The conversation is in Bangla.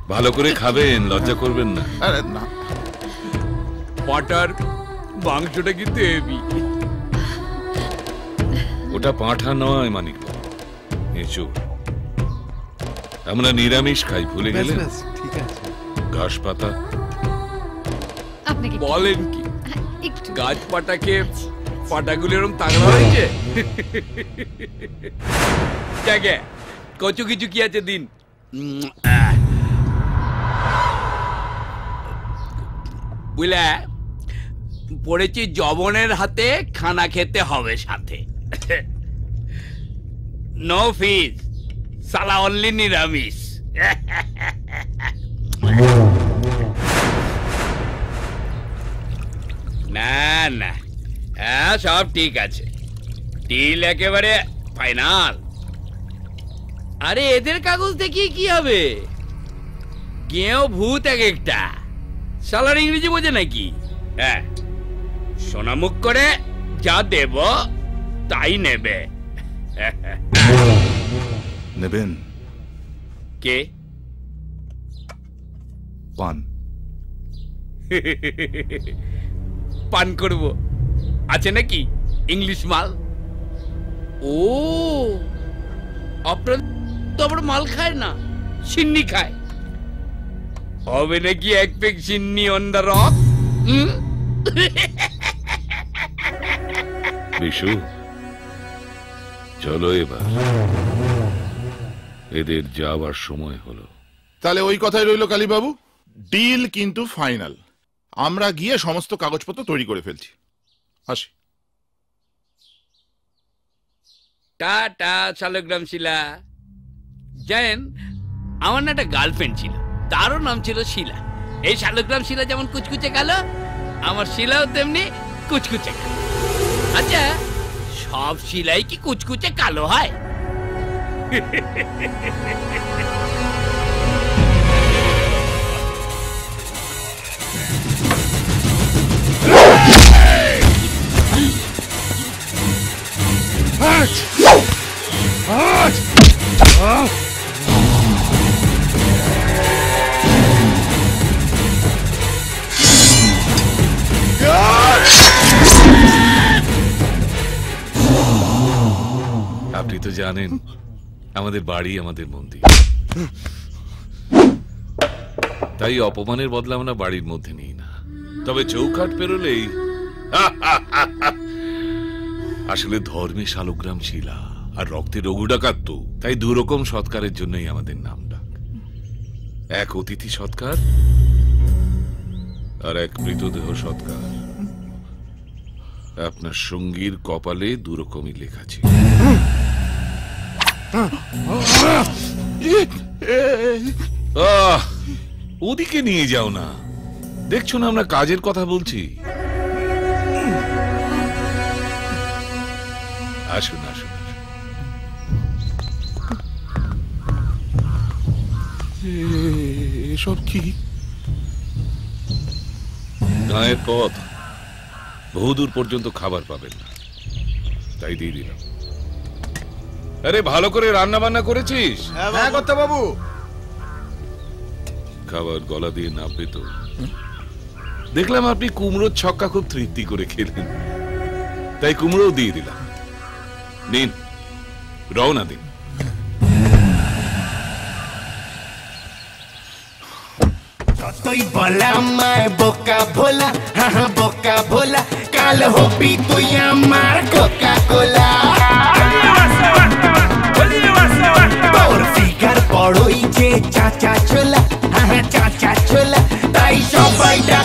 ভালো করে খাবেন, লজ্জা করবেন না। আরে না, পাটার মাংসটা কিন্তু হেভি। ওটা পাঁঠা নয় মানিক, এঁচো। আমরা নিরামিষ খাই, ভুলে গেলেন? ঠিক আছে। ঘাস পাতা। বলেন কি গাছ পাটা খেয়ে পাটাগুলো এরকম তাগড়া হয়েছে? জাগে কচু কিছু কি আছে দিন। বুঝলে পড়েছি জবনের হাতে, খানা খেতে হবে সাথে। নো ফিস, সালা অনলি নিরামিষ। না না, হ্যাঁ সব ঠিক আছে, ডিল একেবারে ফাইনাল। আরে এদের কাগজ দেখিয়ে কি হবে? গেঁও ভূত এক একটা, শালার ইংরেজি বোঝে নাকি? হ্যাঁ, সোনামুখ করে যা দেব তাই নেবে। নেবেন? কে? পান। পান করব, আছে নাকি ইংলিশ মাল? ও আপনার তো আবার মাল খায় না, সিন্নি খায়। হবে নাকি এক পেক সিন্নি অন দ্য রক? বিশু, চলো এবার, এদের যাওয়ার সময় হলো। তাহলে ওই কথাই রইল কালীবাবু, ডিল কিন্তু ফাইনাল। আমরা গিয়ে সমস্ত কাগজপত্র তৈরি করে ফেলছি। আসি। টাটা শালগ্রাম শিলা। জানেন আমার না একটা গার্লফ্রেন্ড ছিল, তারও নাম ছিল শিলা। এই শালগ্রাম শিলা যেমন কুচকুচে গেল, আমার শিলাও তেমনি কুচকুচে গেল। আচ্ছা, সব শিলাই কি কুচকুচে কালো হয়? আপনি তো জানেন আমাদের বাড়ি আমাদের মন্দির, তাই অপমানের বদলা আমরা বাড়ির মধ্যে নিই না। তবে চৌকাঠ পেরোলেই আসলে ধর্মে শালগ্রাম শিলা আর রক্তে রঘু ডাকাত, তাই দুরকম সৎকারের জন্যই আমাদের নাম ডাক। এক অতিথি সৎকার আর এক মৃতদেহ সৎকার। আপনার সঙ্গীর কপালে দুরকমই লেখা ছিল। ওদিকে নিয়ে যাও না, দেখছো না আমরা কাজের কথা বলছি। আসুন আসুন। এসব কি? গায়ের পথ, বহুদূর পর্যন্ত খাবার পাবেন না, তাই দিয়ে দিলাম। আরে ভালো করে রান্না বান্না করেছিস? হ্যাঁ করতে বাবু। খাবার গলা দিয়ে নামবে তো। দেখলাম আপনি কুমড়োর ছক্কা খুব তৃপ্তি করে খেলেন, তাই কুমড়ো দিয়ে দিলাম। নিন, রওনা দিন। তুই বলা আমায় বোকা ভোলা, হ্যাঁ বোকা ভোলা, কাল হবি তুই আমার কোকা কোলা। তোর ফিগার বড়ই যে চাচা ছোলা, হ্যাঁ চাচা ছোলা, তাই সবাই